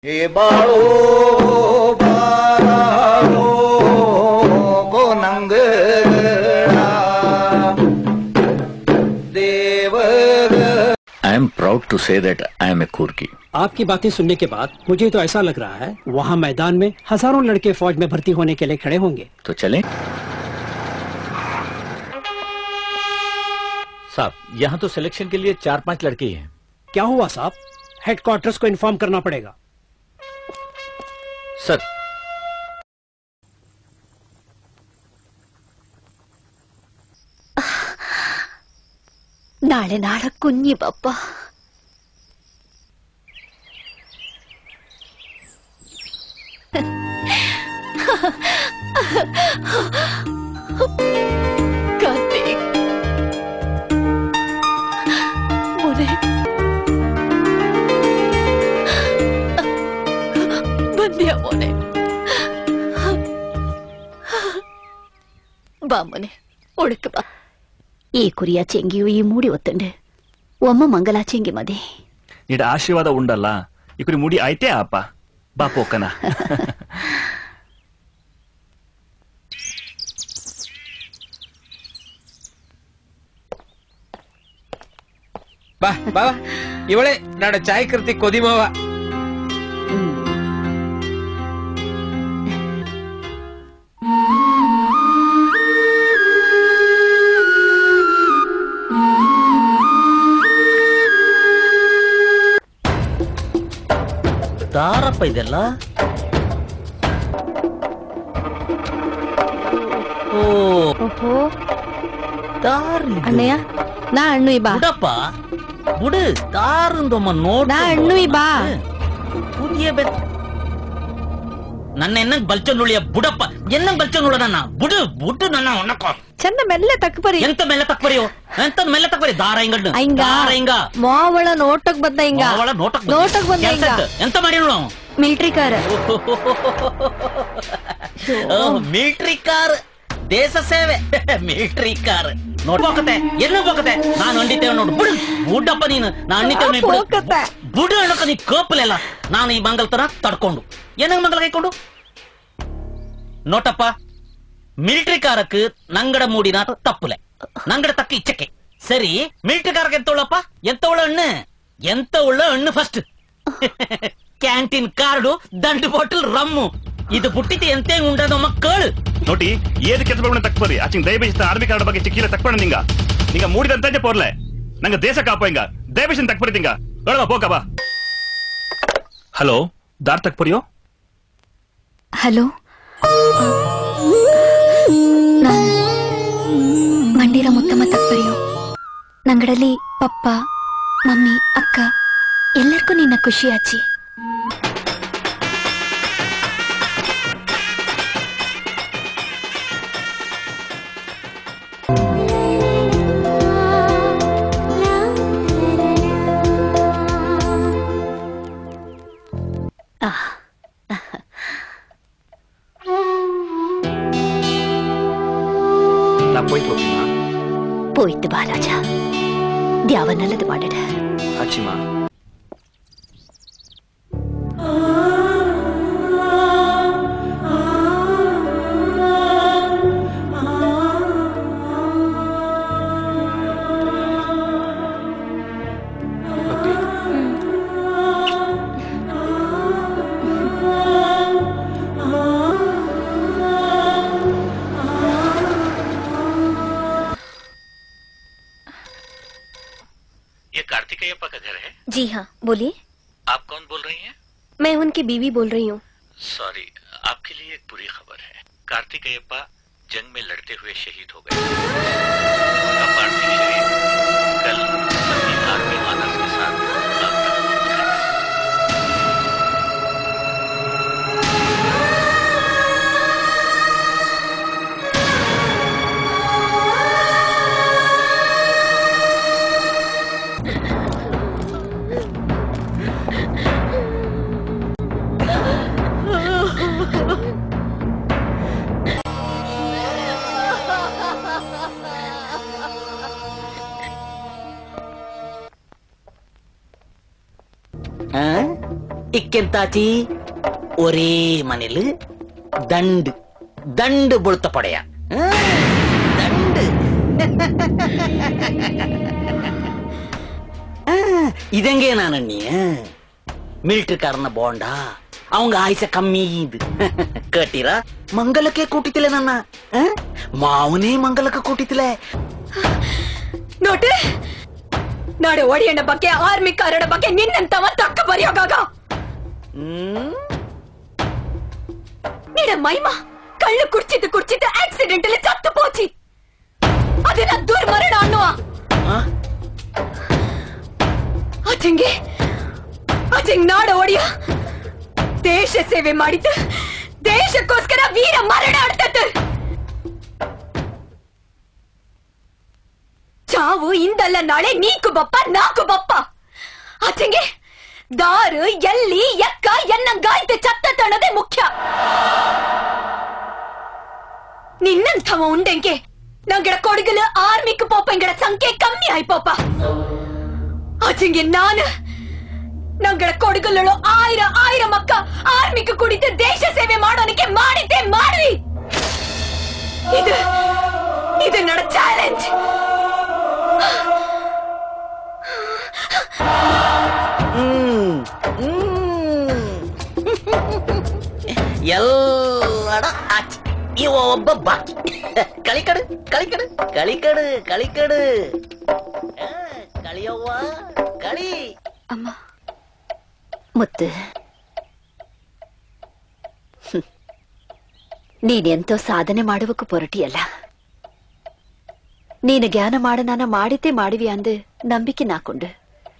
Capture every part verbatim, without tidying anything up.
ये बाळो बाळो को नंगड़ा देव। I am proud to say that I am a Kurki. आपकी बातें सुनने के बाद मुझे तो ऐसा लग रहा है वहाँ मैदान में हजारों लड़के फौज में भर्ती होने के लिए खड़े होंगे। तो चलें? साहब यहाँ तो सिलेक्शन के लिए चार पांच लड़के ही हैं। क्या हुआ साहब? हेडक्वार्टर्स को इन्फॉर्म करना पड़ेगा। सर ನಾಳೆ ನಾಳ ಕುഞ്ഞി ಬಪ್ಪ ಕಾರ್ತಿಕ್ ಮೊನೆ ಬಂದ್ಯಾ ಮೊನೆ ಬಾ ಮೊನೆ ಒಳಕ್ಕೆ ಬಾ ಈ ಕುರಿಯ ಚೆಂಗಿಯು ಈ ಮೂಡಿ ಒತ್ತಂಡು ಒಮ್ಮ ಮಂಗಲ ಚೆಂಗಿ ಮದಿ ನೀಡ ಆಶೀರ್ವಾದ ಉಂಡಲ್ಲ ಈ ಕುರಿ ಮೂಡಿ ಆಯ್ತೇ ಅಪ್ಪ ಬಾ ಪೋಕನ ಬಾ ಬಾ ಇವಳೆ ನಾಡ ಚಾಯ್ ಕರ್ತಿ ಕೊದಿಮವ ದಾರಪ್ಪ ಇದೆಲ್ಲ ಓಹೋ ಅಣ್ಣಯ್ಯ ನಾ ಅಣ್ಣು ಬಾ ಬುಡಪ್ಪ ಬುಡು ದಾರಂದೊಮ್ಮ ನೋಡ್ ನಾ ಅಣ್ಣು ಬಾ ಪುದಿಯ ಬೆತ್ ನನ್ನ ಎನ್ನಂಗ್ ಬಲ್ಚನುಳಿಯ ಬುಡಪ್ಪ ಎನ್ನಂಗ್ ಬಲ್ಚನುಳ ನನ್ನ ಬುಡು ಬುಡು ನನ್ನ ಒಣ್ಣಕೋ ಚಂದ ಮೆಲ್ಲ ತಕ್ಕಬರಿ ಎಂತ ಮೆಲ್ಲ ತಕ್ಕಬರಿಯೋ ಎಂತ ಮೆಲ್ಲ ತಕ್ಕಬರಿ ದಾರ ಹಿಂಗಡ್ಡು ದಾರ ಹಿಂಗ ಮಾವಳ ನೋಟಕ್ ಬಂದ ಹಿಂಗ ಮಾವಳ ನೋಟಕ್ ನೋಟಕ್ ಬಂದ ಹಿಂಗ ಎಂತ ಮಾಡಿ ನೋಡು ಮಿಲಿಟರಿ ಕಾರ್ ಮಿಲಿಟರಿ ಕಾರ್ ದೇಶ ಸೇವೆ ಮಿಲಿಟರಿ ಕಾರ್ ನೋಡ್ಬೋಕತೆ ಎಲ್ಲ ಹೋಗತೆ ನಾನು ಅಂಡಿತೇವೆ ನೋಡು ಬುಡು ಬುಡ್ಡಪ್ಪ ನೀನು ನಾ ಅಂಡಿತೇವೆ ಬುಡು ಅಣ್ಣಕ ನೀ ಕೋಪಲೆಲ್ಲ ನಾನು ಈ ಮಂಗಲ್ತನ ತಡ್ಕೊಂಡು ಏನಂಗ ಮಂಗಲ ಕೈಕೊಂಡು ನೋಟಪ್ಪ ಮಿಲಿಟರಿ ಕಾರಕ್ಕೆ ನಂಗಡ ಮೂಡಿನ ತಪ್ಪುಲೆ ನಂಗಡ ತಕ್ಕ ಇಚ್ಚಕ್ಕೆ ಸರಿ ಮಿಲಿಟರಿ ಕಾರಕ್ಕೆ ಎಂತ ಉಳ್ಳಪ್ಪ ಎಂತ ಉಳ್ಳ ಹಣ್ಣು ಎಂತ ಉಳ್ಳ ಹಣ್ಣು ಫಸ್ಟ್ ಕ್ಯಾಂಟೀನ್ ಕಾರ್ಡು ದಂಡು ಬಾಟಲ್ ರಮ್ಮು ಇದು ಬುಟ್ಟಿತಿ ಎಂತೆ ಉಂಡದ ಮಕ್ಕಳು ನೋಡಿ ಏದು ಕೆಲಸ ತಕ್ಬರಿ ಆಚಿಂಗ್ ದಯಬೇಸಿತ ಆರ್ಮಿ ಕಾರ್ಡ್ ಬಗ್ಗೆ ಚಿಕ್ಕಿಲ ತಕ್ಪಣ ನಿಂಗ ನಿಂಗ ಮೂಡಿದಂತೆ ಪೋರ್ಲೆ ನಂಗ ದೇಶ ಕಾಪ ಹಿಂಗ ದಯಬೇಸಿನ ತಕ್ಪರಿ ತಿಂಗ ಹೇಳುವ ಪೋಕ ಬಾ ಹಲೋ ದಾರ್ ತಕ್ಪರಿಯೋ ಹಲೋ ನಾನು ಮಂಡಿರ ಮುತ್ತಮ್ಮ ತಕ್ಪರಿಯೋ ನಂಗಡಲ್ಲಿ ಪಪ್ಪ ಮಮ್ಮಿ ಅಕ್ಕ ಎಲ್ಲರಿಗೂ ನಿನ್ನ ಖುಷಿ ಆಚಿ போய்த்து பாலாஜா தியாவ நல்லது மாடட ஆச்சிமா जी हाँ बोलिए। आप कौन बोल रही हैं? मैं उनकी बीवी बोल रही हूँ। सॉरी, आपके लिए एक बुरी खबर है। कार्तिकेयप्पा जंग में लड़ते हुए शहीद हो गए। उनका पार्थिव शरीर कल अपनी आर्मी ऑनर्स के साथ आप तक ఇక్కెంతాచి ఒరే మనలు దండు దండు బుడత పడయ దండు ഇതെങ്കേ നാനണ്ണി ಮಿಲಿಟರಿಕಾರನ ಬಾಂಡ ಅವಂಗ ಆಯ್ಸ ಕಮ್ಮಿ ಇದು ಕಟ್ಟಿರ ಮಂಗಲಕ್ಕೆ ಕೂಟಿತಿಲೆ ನನ್ನ ಮಾವನೇ ಮಂಗಲಕ್ಕೆ ಕೂಟಿತಿಲೆ ನೋಡ್ರಿ ನಾಳೆ ಒಡಿಯಣ್ಣ ಬಗ್ಗೆ ಆರ್ಮಿ ಕಾರಣ ಬಗ್ಗೆ ನಿನ್ನಂತವ ತಕ್ಕ ಬರೆಯೋಗಾಗ ನಿನ್ನ ಮೈಮ ಕಳ್ಳು ಕುಡ್ಚಿದ್ದು ಕುಡ್ಚಿದ್ದು ಆಕ್ಸಿಡೆಂಟ್ ಅಲ್ಲಿ ಸತ್ತು ಪೋಚಿ ಅದನ್ನ ದುರ್ಮರಣ ಅನ್ನುವ ಅಜಂಗೆ ಅಜಂಗ್ ನಾಡ ಒಡಿಯ ದೇಶ ಸೇವೆ ಮಾಡಿದ್ದು ದೇಶಕ್ಕೋಸ್ಕರ ವೀರ ಮರಣ ಆಡ್ತದ್ದು ಚಾವು ಇಂದಲ್ಲ ನಾಳೆ ನೀಕು ಬಪ್ಪ ನಾಕು ಬಪ್ಪ ಅಜಂಗೆ ದಾರು ಎಲ್ಲಿ ಎಕ್ಕ ಎನ್ನಂಗಾಯ್ತು ಚತ್ತ ತಣದೆ ಮುಖ್ಯ ನಿನ್ನಂಥವ ಉಂಡೆಂಗೆ ನಂಗಡ ಕೊಡಗಲು ಆರ್ಮಿಕ್ ಪೋಪಂಗಡ ಸಂಖ್ಯೆ ಕಮ್ಮಿ ಆಯ್ಪೋಪ ಅಜಂಗೆ ನಾನು ನಂಗಡ ಕೊಡಗಲು ಆಯಿರ ಆಯಿರ ಮಕ್ಕ ಆರ್ಮಿಕ್ ಕುಡಿದು ದೇಶ ಸೇವೆ ಮಾಡೋನಿಗೆ ಮಾಡಿದ್ದೆ ಮಾಡ್ವಿ ಇದು ಇದು ನಡ ಚಾಲೆಂಜ್ ಎಲ್ಲಡ ಆಚೆ ಇವ ಒಬ್ಬ ಬಾಕಿ ಕಳಿಕಡು ಕಳಿಕಡು ಕಳಿಕಡು ಕಳಿಕಡು ಕಳಿಯವ್ವ ಕಳಿ ಅಮ್ಮ ಮುತ್ತು ನೀನೆಂತೋ ಸಾಧನೆ ಮಾಡುವಕ್ಕೂ ಪೊರಟಿಯಲ್ಲ ನೀನು ಜ್ಞಾನ ಮಾಡ ನಾನ ಮಾಡಿದ್ದೇ ಮಾಡಿವಿ ಅಂದು ನಂಬಿಕೆ ನಾಕೊಂಡು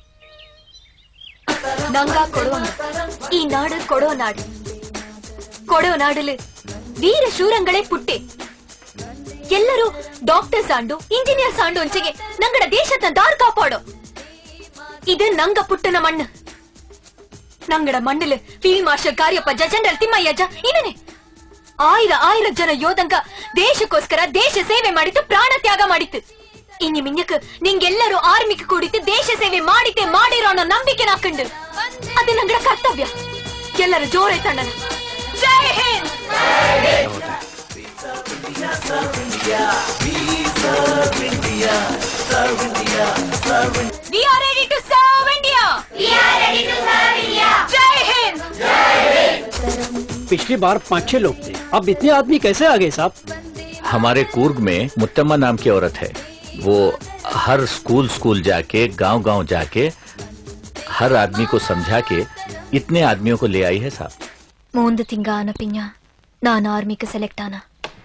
ನಂಗ ಕೊಡುವ ಈ ನಾಡು ಕೊಡೋ ನಾಡು ಕೊಡೋ ನಾಡಲು ವೀರ ಶೂರಂಗಳೇ ಪುಟ್ಟಿ ಎಲ್ಲರೂ ಡಾಕ್ಟರ್ ಸಾಂಡು ಇಂಜಿನಿಯರ್ ಸಾಂಡು ಒಂಚೆಗೆ ನಂಗಡ ದೇಶದ ದಾರ್ ಕಾಪಾಡೋ ಇದು ನಂಗ ಪುಟ್ಟನ ಮಣ್ಣು ನಂಗಡ ಮಣ್ಣಲು ಫೀಲ್ಡ್ ಮಾರ್ಷಲ್ ಕಾರ್ಯಪ್ಪ ಜನರಲ್ ತಿಮ್ಮಯ್ಯಜ್ಜ ಇನ್ನೇ ಆಯಿರ ಆಯಿರ ಜನ ಯೋಧಂಗ ದೇಶಕ್ಕೋಸ್ಕರ ದೇಶ ಸೇವೆ ಮಾಡಿದ್ದು ಪ್ರಾಣ ತ್ಯಾಗ ಮಾಡಿತ್ತು ಇನ್ನು ಮಿಂಜಕ್ ನಿಂಗೆಲ್ಲರೂ ಆರ್ಮಿಕ್ ಕೂಡಿದ್ದು ದೇಶ ಸೇವೆ ಮಾಡಿದ್ದೆ ಮಾಡಿರೋ ಅನ್ನೋ ನಂಬಿಕೆ ನಾಕಂಡು ಅದು ನಂಗಡ ಕರ್ತವ್ಯ ಎಲ್ಲರೂ ಜೋರೇ ತಣ್ಣನ ಜೈ Hind We are ready to serve India. We are ready to serve India. जय हिंद. पिछली बार पाँच छह लोग थे, अब इतने आदमी कैसे आ गए साहब? हमारे कूर्ग में मुत्तम्मा नाम की औरत है। वो हर स्कूल स्कूल जाके गांव गांव जाके हर आदमी को समझा के इतने आदमियों को ले आई है साहब। ಮೂಂದು ತಿಂಗ ಆನ ಪಿಂಜ ನಾನು ಆರ್ಮಿಗೆ ಸೆಲೆಕ್ಟ್ ಆನ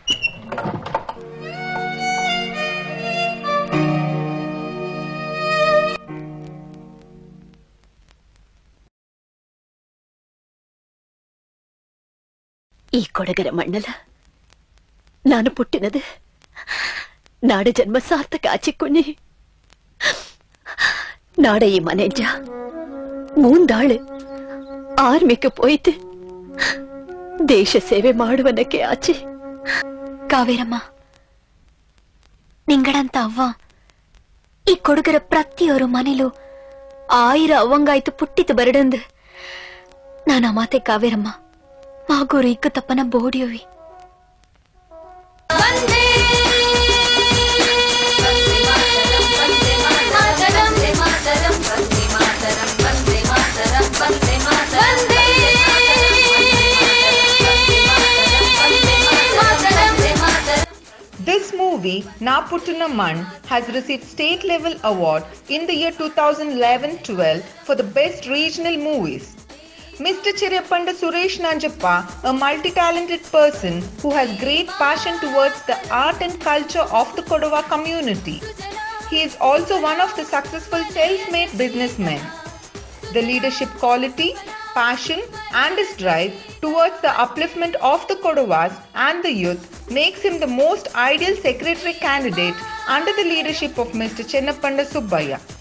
ಈ ಕೊಡಗರ ಮಣ್ಣಲ ನಾನು ಪುಟ್ಟಿನದು ನಾಡ ಜನ್ಮ ಸಾರ್ಥಕ ಆಚಿಕ್ಕುಣ್ಣಿ ನಾಡ ಈ ಮನೆಜ್ಜ ಮೂಂದಾಳು ಆರ್ಮಿಗೆ ಪೋಯ್ತು ದೇಶ ಸೇವೆ ಮಾಡುವನಕ್ಕೆ ಆಚೆ ಕಾವೇರಮ್ಮ ನಿಂಗಡಂತ ಅವ್ವ ಈ ಕೊಡಗರ ಪ್ರತಿಯೊರು ಮನೇಲೂ ಆಯಿರ ಅವಂಗಾಯ್ತು ಪುಟ್ಟಿತು ಬರಡಂದು ನಾನ ಮಾತೆ Kaveramma ಮಾಗೋರು ಇಕ್ಕ ತಪ್ಪನ ಬೋಡಿಯೋವಿ This movie, Na Puttuna Mann, has received state level award in the year two thousand eleven twelve for the best regional movies. Mister Chirapanda Suresh Nanjappa, a multi-talented person who has great passion towards the art and culture of the Kodava community. He is also one of the successful self-made businessmen. The leadership quality, passion and his drive towards the upliftment of the Kodavas and the youth makes him the most ideal secretary candidate under the leadership of Mister Chennapanda Subbaiah.